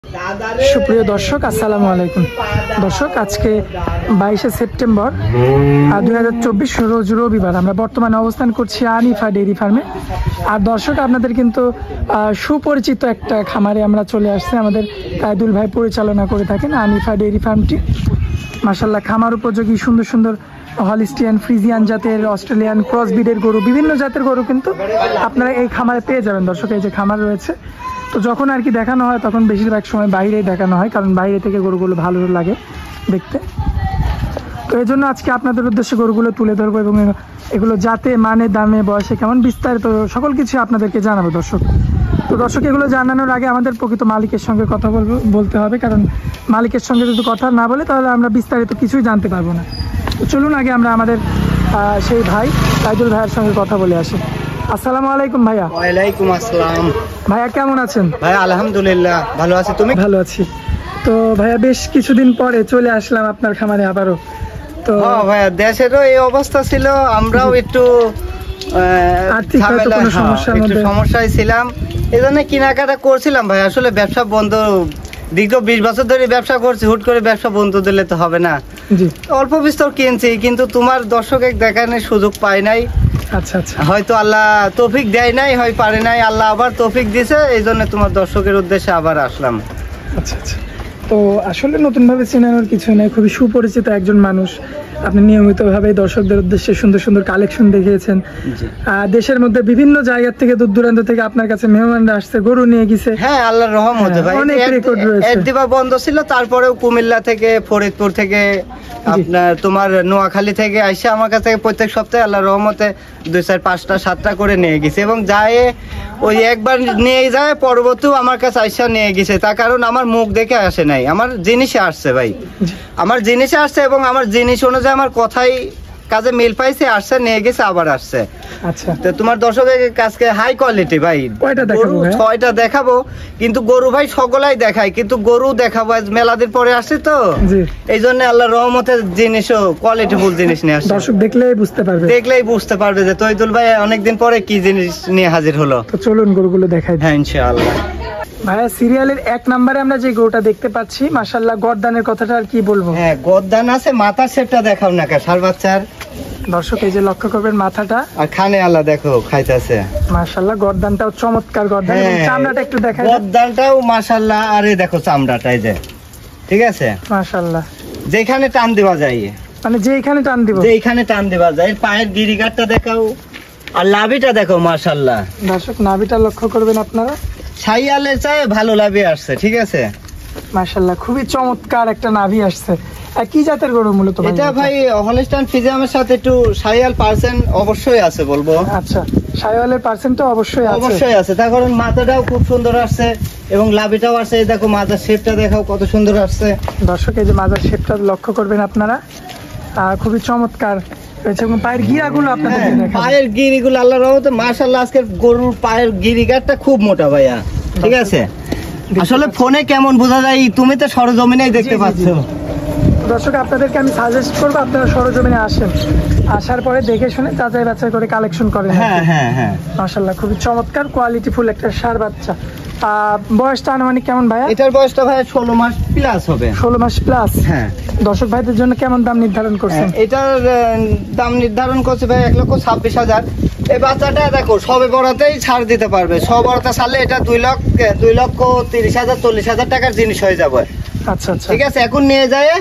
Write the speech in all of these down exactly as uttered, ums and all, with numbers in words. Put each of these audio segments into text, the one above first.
সুপ্রিয় দর্শক, আসসালামু আলাইকুম। দর্শক, আজকে বাইশে সেপ্টেম্বর দুই হাজার চব্বিশ রোজ রবিবার। আমরা বর্তমানে অবস্থান করছি আনিফা ডেইরি ফার্মে। আর দর্শক, আপনাদের কিন্তু সুপরিচিত একটা খামারে আমরা চলে আসছি। আমাদের কায়দুল ভাই পরিচালনা করে থাকেন আনিফা ডেইরি ফার্মটি। মাশাআল্লাহ, খামার উপযোগী সুন্দর সুন্দর হলিস্টিয়ান, ফ্রিজিয়ান জাতের, অস্ট্রেলিয়ান ক্রস ব্রিডের গরু, বিভিন্ন জাতের গরু কিন্তু আপনারা এই খামারে পেয়ে যাবেন। দর্শক, এই যে খামার রয়েছে, তো যখন আর কি দেখানো হয় তখন বেশিরভাগ সময় বাইরেই দেখানো হয়, কারণ বাইরে থেকে গরুগুলো ভালো লাগে দেখতে। তো এই জন্য আজকে আপনাদের উদ্দেশ্যে গরুগুলো তুলে ধরবো এবং এগুলো যাতে মানে, দামে, বয়সে কেমন, বিস্তারিত সকল কিছু আপনাদেরকে জানাবো দর্শক। তো দর্শক, এগুলো জানানোর আগে আমাদের প্রকৃত মালিকের সঙ্গে কথা বলবো বলতে হবে, কারণ মালিকের সঙ্গে যদি কথা না বলে তাহলে আমরা বিস্তারিত কিছুই জানতে পারবো না। তো চলুন আগে আমরা আমাদের সেই ভাই কায়দুল ভাইয়ের সঙ্গে কথা বলে আসি। আসসালামু আলাইকুম ভাইয়া। ওয়ালাইকুম আসসালাম। ভাইয়া কেমন আছেন? ভাই আলহামদুলিল্লাহ ভালো আছি, তুমি? ভালো আছি। তো ভাইয়া বেশ কিছুদিন পরে চলে আসলাম আপনার খামারে আবারও। তো হ্যাঁ ভাইয়া, দেশেরও এই অবস্থা ছিল, আমরাও একটু আর্থিক সমস্যায় ছিলাম, এই জন্য কেনাকাটা করছিলাম ভাই। আসলে ব্যবসা বন্ধ, দীর্ঘ বিশ বছর ধরে ব্যবসা করছি, হুট করে ব্যবসা বন্ধ দিলে তো হবে না। অল্প বিস্তর কিনছি, কিন্তু তোমার দর্শক দেখানোর সুযোগ পাই নাই। আচ্ছা আচ্ছা, হয়তো আল্লাহ তৌফিক দেয় নাই, হয় পারে নাই, আল্লাহ আবার তৌফিক দিছে, এই জন্য তোমার দর্শকের উদ্দেশ্যে আবার আসলাম। আচ্ছা আচ্ছা, তো আসলে নতুন ভাবে চেনানোর কিছু নেই, খুবই সুপরিচিত একজন মানুষ। আপনি নিয়মিতভাবে দর্শকদের উদ্দেশ্যে সুন্দর সুন্দর কালেকশন দেখিয়েছেন। দেশের মধ্যে বিভিন্ন জায়গা থেকে, দূর দূরান্ত থেকে আপনার কাছে মেহমানরা আসছে, গরু নিয়ে গেছে। হ্যাঁ, আল্লাহর রহমতে ভাই, অনেক রেকর্ড রয়েছে। একদিবা বন্ধ ছিল, তারপরেও কুমিল্লা থেকে, ফরিদপুর থেকে, আপনার তোমার নোয়াখালী থেকে আইসা আমার কাছে প্রত্যেক সপ্তাহে আল্লাহর রহমতে দুই চার পাঁচটা সাতটা করে নিয়ে গেছে, এবং যায় ওই একবার নিয়ে যায়, পরবর্তীও আমার কাছে আইসা নিয়ে গেছে। তার কারণ আমার মুখ দেখে আসে নাই, আমার জিনিসে আসছে ভাই, আমার জিনিসে আসছে, এবং আমার জিনিস অনুযায়ী আমার কথাই কাজে মিল পাইছে, আসছে, নিয়ে গেছে, আবার আসছে। আচ্ছা, তো তোমার দর্শকের কাছে হাই কোয়ালিটি ভাই, গরু ছয়টা দেখাবো, কিন্তু গরু ভাই সকলাই দেখায়, কিন্তু গরু দেখাবো মেলা দিন পরে আসছে, তো এই জন্য আল্লাহর রহমতের জিনিসও কোয়ালিটি ফুল জিনিস নিয়ে আসছে। দর্শক দেখলেই বুঝতে পারবে, দেখলেই বুঝতে পারবে যে তৈদুল ভাই অনেকদিন পরে কি জিনিস নিয়ে হাজির হলো। তো চলুন গরুগুলো দেখাই। হ্যাঁ ইনশাআল্লাহ। ভাইয়া, সিরিয়ালের এক নম্বরে আমরা যে গরুটা দেখতে পাচ্ছি, মাশাআল্লাহ, গর্দানের কথাটা আর কি বলবো। হ্যাঁ, গর্দান আছে, মাথার শেপটা দেখাও না, সার বাচ্চার। দর্শক এই যে লক্ষ্য করবেন মাথাটা, আর খানে আল্লাহ দেখো খাইতেছে। মাশাআল্লাহ, গর্দানটাও চমৎকার গর্দান, এবং চামড়াটা একটু দেখাই। গর্দানটাও মাশাআল্লাহ, আরে দেখো চামড়াটা, এই যে ঠিক আছে, মাশাআল্লাহ, যেখানে টান দেওয়া যায়, মানে যেখানে টান দিব, যেখানে টান দেওয়া যায়। পায়ের গিরিগাটটা দেখাও, আর লাভিটা দেখো মাশাআল্লাহ। দর্শক নাভিটা লক্ষ্য করবেন আপনারা, ছাইয়ালের চাই ভালো লাভি আসছে, ঠিক আছে, মাশাআল্লাহ, খুবই চমৎকার একটা নাভি আসছে। কি জাতের গরু মূলত? এটা ভাই হলিস্টাইন ফ্রিজিয়ানের সাথে একটু শাইয়াল পার্সেন্ট অবশ্যই আছে বলবো। আচ্ছা, শাইওয়ালের পার্সেন্ট তো অবশ্যই আছে, অবশ্যই আছে। তার কারণ মাথাটাও খুব সুন্দর আসছে, এবং লাভিটাও আসছে, এই দেখো মাথার শেপটা দেখাও কত সুন্দর আসছে। দর্শক এই যে মাথার শেপটা লক্ষ্য করবেন আপনারা, খুবই চমৎকার রয়েছে, এবং পায়ের গিরাগুলো আপনাদের দেখাবো। পায়ের গিরিগুলো আল্লাহর রহমতে মাশাআল্লাহ, আজকের গরুর পায়ের গিরিগাটটা খুব মোটা ভাইয়া, ঠিক আছে। আসলে ফোনে কেমন বোঝা যায়, তুমি তো সরজমিনেই দেখতে পাচ্ছ। দর্শক আপনাদেরকে আমি সাজেস্ট করবো, আপনারা সরজমিনে আসেন, আসার পরে দেখে শুনে যাচাই বাছাই করে কালেকশন করেন। হ্যাঁ হ্যাঁ হ্যাঁ, মাশাআল্লাহ, খুবই চমৎকার কোয়ালিটি ফুল একটা ষাঁড় বাচ্চা। বয়সটা আনুমানিক কেমন ভাইয়া? এটার বয়সটা ভাই ষোলো মাস প্লাস হবে। ষোলো মাস প্লাস। হ্যাঁ। দর্শক ভাইদের জন্য কেমন দাম নির্ধারণ করছেন? এটার দাম নির্ধারণ করছে ভাই এক লক্ষ ছাব্বিশ হাজার। এই বাচ্চাটা দেখো সবে বড়াতেই ছাড় দিতে পারবে, সব বড়াতে ছাড়লে এটা দুই লক্ষ দুই লক্ষ তিরিশ হাজার চল্লিশ হাজার টাকার জিনিস হয়ে যাবে। আচ্ছা আচ্ছা, ঠিক আছে। এখন নিয়ে যায়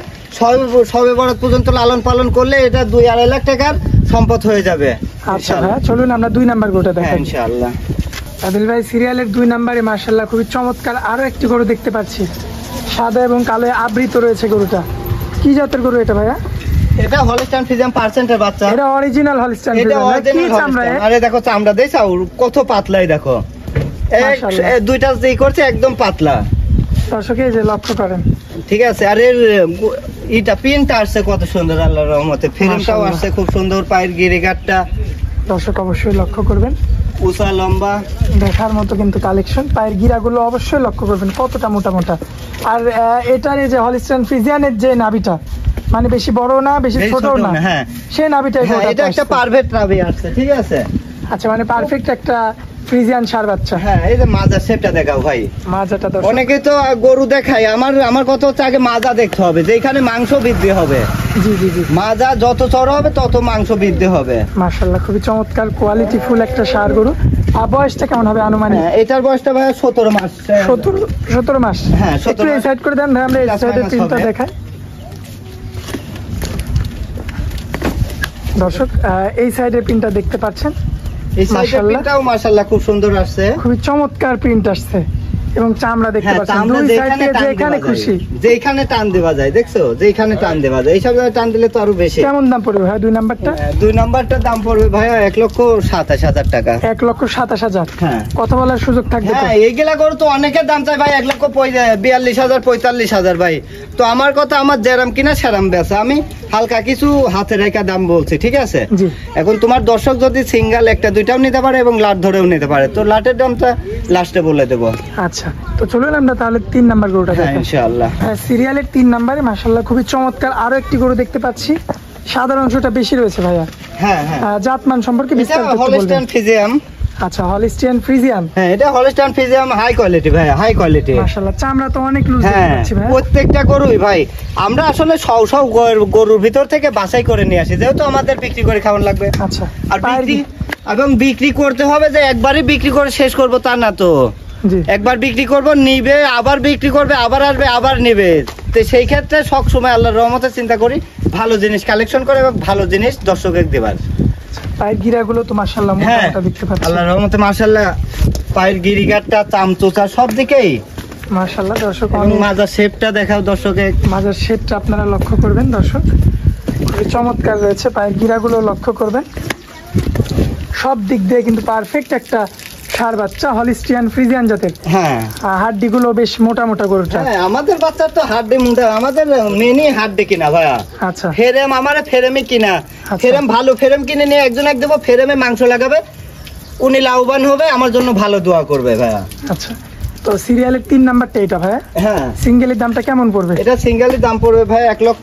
সবে বরাত পর্যন্ত লালন পালন করলে এটা দুই আড়াই লাখ টাকার সম্পদ হয়ে যাবে। আচ্ছা ভাই, চলুন আমরা দুই নাম্বার গরুটা দেখাই ইনশাআল্লাহ। আদিল ভাই, সিরিয়ালের দুই নাম্বারে মাশাআল্লাহ খুবই চমৎকার আরো একটি গরু দেখতে পাচ্ছি, সাদা এবং কালো আবৃত রয়েছে গরুটা। কি জাতের গরু এটা ভাইয়া? এটা হলিস্টাইন ফ্রিজিয়ান পার্সেন্টের বাচ্চা। এটা অরিজিনাল হলিস্টাইন। এটা অরিজিনাল চামড়া। আরে দেখো চামড়া দেখাও কত পাতলাই, দেখো এক দুইটা যেই করছে একদম পাতলা। দর্শকে যে লক্ষ্য করেন, ঠিক আছে। আর এর এটা পিনটা আসছে কত সুন্দর আল্লাহর রহমতে, ফ্রেমটাও আসছে খুব সুন্দর, পায়ের গিরিগাটটা দর্শক অবশ্যই লক্ষ্য করবেন, উঁচা লম্বা দেখার মতো কিন্তু কালেকশন। পায়ের গিরাগুলো অবশ্যই লক্ষ্য করবেন কতটা মোটা মোটা। আর এটার এই যে হলিস্টাইন ফ্রিজিয়ানের যে নাভিটা, মানে বেশি বড় না বেশি ছোট না, হ্যাঁ সেই নাভিটা, এটা একটা পারফেক্ট নাভি আসছে, ঠিক আছে। আচ্ছা, মানে পারফেক্ট একটা ফ্রিজিয়ান ষাঁড় বাচ্চা। হ্যাঁ এই যে মাজার শেপটা দেখাও ভাই। মাজাটা দর্শক, অনেকে তো গরু দেখায়, আমার আমার কথা হচ্ছে আগে মাজা দেখতে হবে, যেখানে মাংস বৃদ্ধি হবে। জি জি জি। মাজা যত চড়া হবে তত মাংস বৃদ্ধি হবে। মাশাআল্লাহ, খুবই চমৎকার কোয়ালিটি ফুল একটা ষাঁড় গরু। আর বয়সটা কেমন হবে আনুমানিক? হ্যাঁ, এটার বয়সটা ভাই সতেরো মাস। সতেরো সতেরো মাস। হ্যাঁ, একটু সতেরো এই মাস। সাইড করে দেন ভাই, আমরা এই Plus সাইডের minus পিনটা হবে। দেখাই। দর্শক আহ, এই সাইডের পিনটা দেখতে পাচ্ছেন, এই সাইডের মাশাআল্লাহ। প্রিন্টটাও মাশাআল্লাহ খুব সুন্দর আসছে। খুবই চমৎকার প্রিন্ট আসছে এবং চামড়া দেখতে হ্যাঁ, পাচ্ছেন আমরা দুই সাইড যেখানে থেকে টান যেখানে দেওয়া খুশি। যায়, যেখানে টান দেওয়া যায়, দেখছো যেখানে টান দেওয়া যায়, এইসব জায়গায় টান দিলে তো আরো বেশি। কেমন দাম পড়বে ভাই দুই নাম্বারটা? হ্যাঁ, দুই নাম্বারটার দাম পড়বে ভাইয়া এক লক্ষ সাতাশ হাজার টাকা। এক লক্ষ সাতাশ হাজার। হ্যাঁ। কথা বলার সুযোগ থাকবে তো? হ্যাঁ, এইগুলা গরু তো অনেকের দাম চাই ভাই এক লক্ষ পঁয়- বিয়াল্লিশ হাজার পঁয়তাল্লিশ হাজার ভাই। তো আমার কথা, আমার যেরাম কিনা সেরাম বেচা, আমি হালকা কিছু হাতে রেখা দাম বলছি, ঠিক আছে? জি। এখন তোমার দর্শক যদি সিঙ্গেল একটা দুইটাও নিতে পারে এবং লাট ধরেও নিতে পারে, তো লাটের দামটা লাস্টে বলে দেবো। আচ্ছা, তো চলুন আমরা তাহলে তিন নাম্বার গরুটা হ্যাঁ, দেখাই। ইনশাআল্লাহ। হ্যাঁ, সিরিয়ালের তিন নাম্বারে মাশাআল্লাহ খুবই চমৎকার আরো একটি গরু দেখতে পাচ্ছি। সাধারণ অংশটা বেশি রয়েছে ভাইয়া। হ্যাঁ হ্যাঁ, আহ, জাতমান সম্পর্কে এটা বিস্তারিত একটু হলস্টাইন বলবেন। ফ্রিজিয়ান। আচ্ছা, হলিস্টিয়ান ফ্রিজিয়ান। হ্যাঁ, এটা হলস্টাইন ফ্রিজিয়ান হাই কোয়ালিটি ভাই, হাই কোয়ালিটি। মাশাআল্লাহ, চামড়া তো অনেক লুজ দেখতে হ্যাঁ, পাচ্ছি ভাইয়া। প্রত্যেকটা গরুই ভাই আমরা আসলে সব সব গরু- গরুর ভিতর থেকে বাছাই করে নিয়ে আসি, যেহেতু আমাদের বিক্রি করে খাওয়ান লাগবে। আচ্ছা, আর পায়ের বিক্রি কি- এবং বিক্রি করতে হবে যে একবারই বিক্রি করে শেষ করব তা না তো। জি। একবার বিক্রি করব, নিবে, আবার বিক্রি করবে, আবার আসবে, আবার নিবে। তো সেই ক্ষেত্রে সব সময় আল্লাহর রহমতে চিন্তা করি ভালো জিনিস কালেকশন করে এবং ভালো জিনিস দর্শকের দেবার। পায়ের গিরাগুলো তো মাশাআল্লাহ হ্যাঁ, মোটা দেখতে পাচ্ছি। আল্লাহর রহমতে মাশাআল্লাহ পায়ের গিরিগাটটা, চামচোচা সব দিকেই, মাশাআল্লাহ দর্শক, এবং অনেক মাজার শেপটা দেখাও দর্শকে। মাজার শেপটা আপনারা লক্ষ্য করবেন দর্শক, খুবই চমৎকার রয়েছে। পায়ের গিরাগুলো লক্ষ্য করবেন, সব দিক দিয়ে কিন্তু পারফেক্ট একটা ষাঁড় বাচ্চা হলিস্টিয়ান ফ্রিজিয়ান জাতের। হ্যাঁ আর হাড্ডিগুলো বেশ মোটা মোটা গরুটা। হ্যাঁ, আমাদের বাচ্চার তো হাড্ডি মুন্ডা, আমাদের মেনি হাড্ডি কিনা ভাইয়া। আচ্ছা ফেরেম আমার ফেরেমে কিনা, আচ্ছা। ফেরেম ভালো ফেরেম কিনে নিয়ে একজন এক দেবো, ফেরেমে মাংস লাগাবে, উনি লাভবান হবে, আমার জন্য ভালো দোয়া করবে ভাইয়া। আচ্ছা, তো সিরিয়ালের তিন নাম্বারটা এটা ভাইয়া, হ্যাঁ, সিঙ্গেলের দামটা কেমন পড়বে? এটা সিঙ্গেলের দাম পড়বে ভাই এক লক্ষ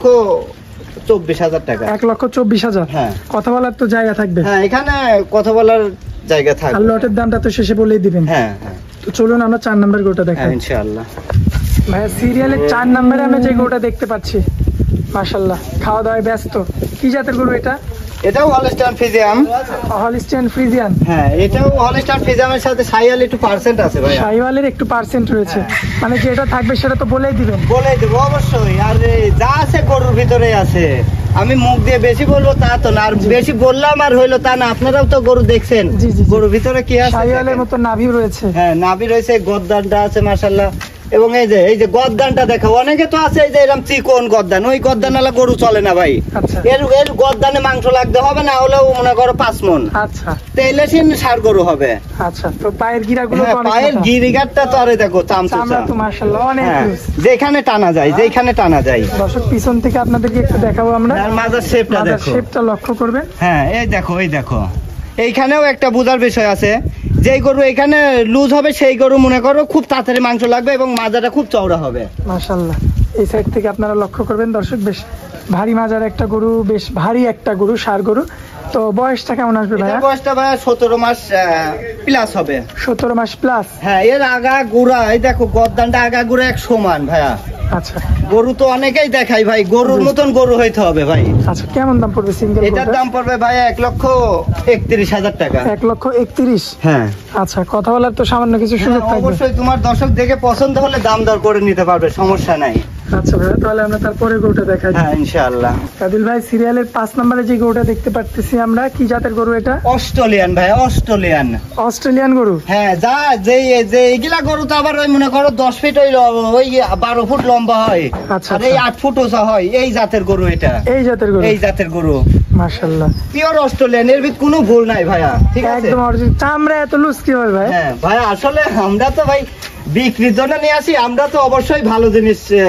চব্বিশ হাজার টাকা। এক লক্ষ চব্বিশ হাজার। হ্যাঁ। কথা বলার তো জায়গা থাকবে। হ্যাঁ, এখানে কথা বলার জায়গা আর থাকবে। লটের দামটা তো শেষে বলেই দিবেন। হ্যাঁ হ্যাঁ তো চলুন আমরা চার নাম্বার গরুটা হ্যাঁ, দেখাই। ইনশাআল্লাহ। ভাইয়া সিরিয়ালের চার নাম্বারে আমি যে গরুটা দেখতে পাচ্ছি, মাশাআল্লাহ খাওয়া দাওয়ায় ব্যস্ত। কি জাতের গরু এটা? এটাও হলস্টাইন ফ্রিজিয়াম। হলিস্টিয়ান ফ্রিজিয়ান। হ্যাঁ, এটাও হলস্টাইন ফ্রিজিয়ামের সাথে সাইয়াল একটু পার্সেন্ট আছে ভাইয়া। শাহিওয়ালের একটু পার্সেন্ট রয়েছে, মানে যেটা থাকবে সেটা তো বলেই দিবেন। বলে দেবো অবশ্যই, আর এ যা আছে গরুর ভিতরে আছে। আমি মুখ দিয়ে বেশি বলবো তা তো না, আর বেশি বললাম আর হইলো তা না। আপনারাও তো গরু দেখছেন, জি, জি, জি। গরুর ভিতরে কি আছে শাহিওয়ালের দেখেন। মতো নাভিও রয়েছে। হ্যাঁ, নাভি রয়েছে, গদ্দানটা আছে মাশাআল্লাহ। এবং এই যে এই যে গদ্দানটা দেখো, অনেকে তো আছে এই যে এরকম চিকন গদ্দান, ওই গদ্দানালা গরু চলে না ভাই। আচ্ছা এর এর গদ্দানে মাংস লাগতে হবে, না হলেও মনে করো পাঁচ মন, আচ্ছা তেলে সিন সার গরু হবে। আচ্ছা, তো পায়ের গিরাগুলো হ্যাঁ, তো অনেক পায়ের মোটা। গিরিগাটটা তো আরে দেখো চামচা। চামড়া তো মাশাআল্লাহ অনেক হ্যাঁ, লুজ। যেখানে টানা যায়, যেখানে টানা যায়। দর্শক পিছন থেকে আপনাদেরকে একটু দেখাবো আমরা। আর মাজার শেপটা মাজার দেখো। শেপটা লক্ষ্য করবেন। হ্যাঁ, এই দেখো, এই দেখো, এইখানেও একটা বোঝার বিষয় আছে। যেই গরু এখানে লুজ হবে সেই গরু মনে করো খুব তাড়াতাড়ি মাংস লাগবে এবং মাজাটা খুব চওড়া হবে। মাশাআল্লাহ, এই সাইড থেকে আপনারা লক্ষ্য করবেন দর্শক, বেশ ভারী মাজার একটা গরু, বেশ ভারী একটা গরু, ষাঁড় গরু। তো বয়সটা কেমন আসবে ভাইয়া? এটার বয়সটা ভাইয়া সতেরো মাস প্লাস হবে। সতেরো মাস প্লাস। হ্যাঁ, এর আগা গুড়া, এই দেখো গদ্দানটা আগা গুড়া এক সমান ভাইয়া। আচ্ছা গরু তো অনেকেই দেখাই ভাই, গরুর মতন গরু হইতে হবে ভাই। আচ্ছা, কেমন দাম পড়বে সিঙ্গেল? এটার দাম পড়বে ভাইয়া এক লক্ষ একত্রিশ হাজার টাকা। এক লক্ষ একত্রিশ। হ্যাঁ আচ্ছা, কথা বলার তো সামান্য কিছু সুযোগ হ্যাঁ, থাকবে। অবশ্যই তোমার দর্শক দেখে পছন্দ হলে দাম দর করে নিতে পারবে, সমস্যা নাই। আচ্ছা ভাইয়া, তাহলে আমরা তারপরে গরুটা দেখাই। হ্যাঁ, ইনশাআল্লাহ। কাদিল ভাই, সিরিয়ালের পাঁচ নম্বরে যে গরুটা দেখতে পাচ্ছি আমরা, কি জাতের গরু এটা? অস্ট্রেলিয়ান ভাই, অস্ট্রেলিয়ান। অস্ট্রেলিয়ান গরু। হ্যাঁ, যা যে যে এগুলা গরু তো আবার ওই মনে করো দশ ফিট ওই ল- ওই বারো ফুট লম্বা হয়, আচ্ছা, আর এই আচ্ছা। আট ফুট উঁচা হয়। এই জাতের গরু এটা, এই জাতের গরু। এই জাতের গরু মাশাআল্লাহ, পিওর অস্ট্রেলিয়ান, এর ভিতর কোনো ভুল নাই ভাইয়া, ঠিক আছে? একদম অরিজিনাল। চামড়া এত লুজ কি হয় ভাই? হ্যাঁ ভাই, আসলে আমরা তো ভাই বিক্রির জন্য নিয়ে আসি, আমরা তো অবশ্যই ভালো জিনিস আহ,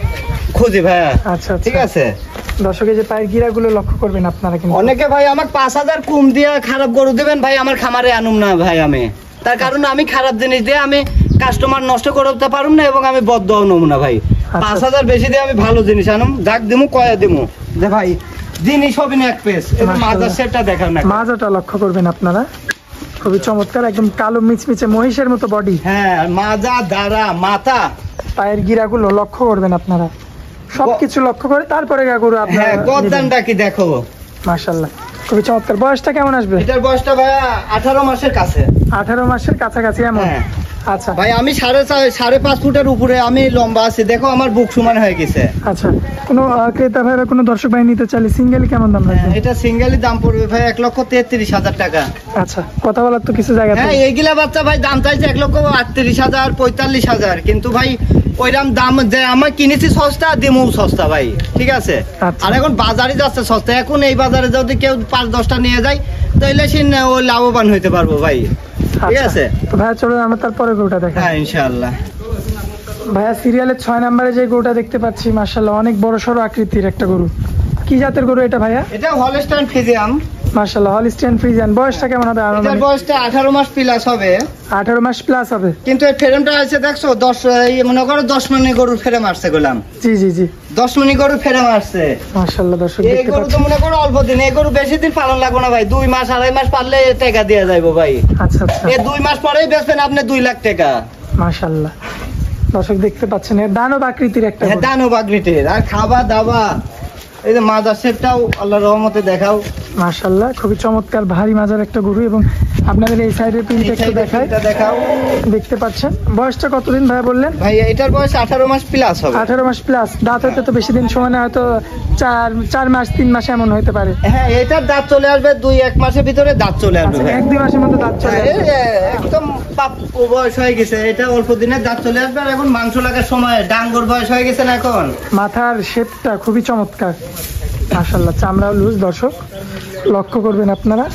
খুঁজি ভাইয়া। আচ্ছা ঠিক আছে। দর্শক, এই যে পায়ের গিরাগুলো লক্ষ্য করবেন আপনারা কিন্তু। অনেকে ভাই আমাকে পাঁচ হাজার কম দিয়ে খারাপ গরু দেবেন ভাই, আমার খামারে আনুম না ভাই আমি। তার কারণ আমি খারাপ জিনিস দিয়ে আমি কাস্টমার নষ্ট করতে পারুম না এবং আমি বদদাও নেব না ভাই। পাঁচ হাজার বেশি দিয়ে আমি ভালো জিনিস আনুম, যাক দিমু কয়া দিমু যে ভাই জিনিস হবে না এক পেস। এবার মাজার শেপটা দেখাও না। মাজাটা লক্ষ্য করবেন আপনারা, খুবই চমৎকার, একদম কালো মিচমিচে মহিষের মতো বডি। হ্যাঁ, মাজা, দাঁড়া, মাথা, পায়ের গিরাগুলো লক্ষ্য করবেন আপনারা, সবকিছু লক্ষ্য করে তারপরে গরু আপনারা। হ্যাঁ, গদ্দানটা কি দেখো, মাশাআল্লাহ খুবই চমৎকার। বয়সটা কেমন আসবে? এটার বয়সটা ভাইয়া আঠারো মাসের কাছে। আঠারো মাসের কাছাকাছি এমন? হ্যাঁ। আচ্ছা ভাই আমি সাড়ে চা- সাড়ে পাঁচ ফুটের উপরে আমি লম্বা আছি, দেখো আমার বুক সমান হয়ে গেছে। আচ্ছা, কোনো আহ, ক্রেতা ভাইরা কোনো দর্শক ভাই নিতে চাইলে সিঙ্গেল কেমন দাম লাগবে? এটা সিঙ্গেলি দাম পড়বে ভাই এক লক্ষ তেত্রিশ হাজার টাকা। আচ্ছা, কথা বলার তো কিছু জায়গা হ্যাঁ, এইগুলা বাচ্চা ভাই দাম চাইছে এক লক্ষ আটত্রিশ হাজার পঁয়তাল্লিশ হাজার, কিন্তু ভাই ওইরকম দাম যে আমার কিনেছি সস্তা, দিমু সস্তা ভাই, ঠিক আছে। আচ্ছা। আর এখন বাজারে যাচ্ছে সস্তা, এখন এই বাজারে যদি কেউ পাঁচ দশটা নিয়ে যায় তাহলে সে ও লাভবান হইতে পারবো ভাই, ঠিক আছে। তো ভাইয়া চলো আমরা তারপরে গরুটা দেখাই। হ্যাঁ ইনশাআল্লাহ। ভাইয়া সিরিয়ালের ছয় নম্বরে যে গরুটা দেখতে পাচ্ছি, মাশাআল্লাহ অনেক বড় সড়ো আকৃতির একটা গরু। কি জাতের গরু এটা ভাইয়া? এটা হলস্টাইন ফ্রিজিয়ান। মাশাআল্লাহ হলিস্টিয়ান ফ্রিজিয়ান। বয়সটা কেমন হবে? এটার বয়সটা আঠারো মাস প্লাস হবে। আঠারো মাস প্লাস হবে। কিন্তু এই ফ্রেমটা আছে দেখছো, দশ এই মনে করো দশ মিনি গরুর ফ্রেম আসছে গোলাম। জি জি জি, দশ মিনি গরুর ফ্রেম আসছে। মাশাআল্লাহ দর্শক এই দেখতে গরু তো পাচ্ছেন। মনে করো অল্প দিন, এই গরু বেশি দিন পালন লাগবে না ভাই, দুই মাস আড়াই মাস পারলে টাকা দিয়ে যাইবো ভাই। আচ্ছা আচ্ছা, এই দুই মাস পরেই বেচবেন আপনি দুই লাখ টাকা। মাশাআল্লাহ দর্শক দেখতে পাচ্ছেন, এর দানব আকৃতির একটা হ্যাঁ, গরু। দানো বাগরিটের আর খাওয়া দাওয়া, এই যে মাদার শেপটাও আল্লাহর রহমতে দেখাও। মাশাআল্লাহ খুবই চমৎকার ভারী মাজার একটা গরু। এবং আপনাদের এই সাইডের প্রিন্ট এই একটু সাইডে দেখায়, প্রিন্টটা দেখাও। দেখতে পাচ্ছেন। বয়সটা কতদিন ভাইয়া বললেন? ভাই এটার বয়স আঠারো মাস প্লাস হবে। আঠারো মাস প্লাস। দাঁত হতে তো বেশি দিন সময় না, হয়তো চার চার মাস তিন মাস এমন হইতে পারে। হ্যাঁ, এটার দাঁত চলে আসবে দুই এক মাসের ভিতরে দাঁত চলে আসবে আচ্ছা, ভাই। এক দুই মাসের মধ্যে দাঁত চলে হ্যাঁ, আসবে। এই, এ, একদম পাপ বয়স হয়ে গেছে, এটা অল্প দিনের দাঁত চলে আসবে। আর এখন মাংস লাগার সময়, ডাঙ্গর বয়স হয়ে গেছে না এখন। মাথার শেপটা খুবই চমৎকার, মাশাআল্লাহ চামড়াও লুজ। দর্শক লক্ষ্য করবেন আপনারা।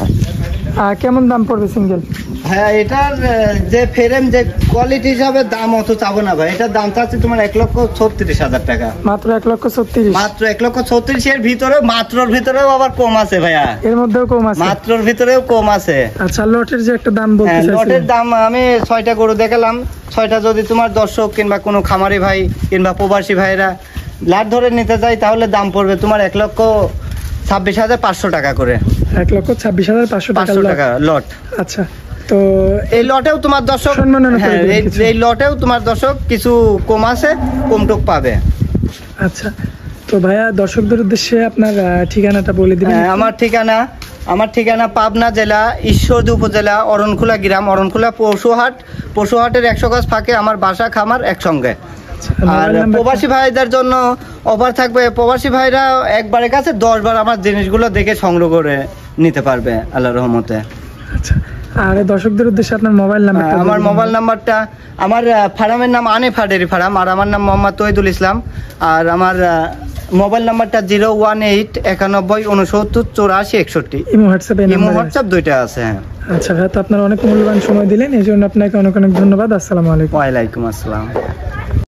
আর কেমন দাম পড়বে সিঙ্গেল? হ্যাঁ, এটার আহ, যে ফ্রেম যে কোয়ালিটি হিসাবে দাম অত চাবো না ভাই, এটার দাম চাচ্ছে তোমার এক লক্ষ ছত্রিশ হাজার টাকা। মাত্র এক লক্ষ ছত্রিশ? মাত্র এক লক্ষ ছত্রিশ এর ভিতরে, মাত্রর ভিতরেও আবার কম আছে ভাইয়া, এর মধ্যেও কম আছে? মাত্রর ভিতরেও কম আছে। আচ্ছা, লটের যে একটা দাম বলতে হ্যাঁ, লটের চাইছিলেন? দাম আমি ছয়টা গরু দেখালাম, ছয়টা যদি তোমার দর্শক কিংবা কোনো খামারি ভাই কিংবা প্রবাসী ভাইরা লাট ধরে নিতে চাই তাহলে দাম পড়বে তোমার এক লক্ষ ছাব্বিশ হাজার পাঁচশো টাকা করে। এক লক্ষ ছাব্বিশ হাজার পাঁচশো টাকা পাঁচশো lot। টাকা লট। আচ্ছা, তো এই লটেও তোমার দর্শক, সম্মাননা করে হ্যাঁ, দিবেন এই- কিছু। এই লটেও তোমার দর্শক কিছু কম আছে, কমটুক পাবে। আচ্ছা, তো ভাইয়া দর্শকদের উদ্দেশ্যে আপনার আহ, ঠিকানাটা বলে দিবেন। হ্যাঁ, আমার ঠিকানা আমার ঠিকানা পাবনা জেলা ঈশ্বরদী উপজেলা অরণখোলা গ্রাম, অরণখোলা পশুহাট। পশুহাটের একশো গজ ফাঁকে আমার বাসা খামার একসঙ্গে। আচ্ছা, আর মোবাইল নাম্বারটা? প্রবাসী ভাইদের জন্য অফার থাকবে, প্রবাসী ভাইরা একবারের কাছে দশ বার আমার জিনিসগুলো দেখে সংগ্রহ করে নিতে পারবে আল্লাহর রহমতে। আচ্ছা, আর দর্শকদের উদ্দেশ্যে আপনার মোবাইল নাম্বারটা হ্যাঁ, আমার বলে দিবেন। মোবাইল নাম্বারটা, আমার আহ, ফার্মের নাম আনিফা ডেরি ফার্ম, আর আমার নাম মোহাম্মদ তহিদুল ইসলাম। আর আমার আহ, মোবাইল নাম্বারটা জিরো ওয়ান এইট একানব্বই উনসত্তর চৌরাশি একষট্টি। ইমো হোয়াটসঅ্যাপে ইমো নাম্বার আছে? হোয়াটসঅ্যাপ দুইটা আছে। হ্যাঁ, আচ্ছা ভাইয়া, তো আপনার অনেক মূল্যবান সময় দিলেন, এই জন্য আপনাকে অনেক অনেক ধন্যবাদ। আসসালামু আলাইকুম। ওয়ালাইকুম আসসালাম।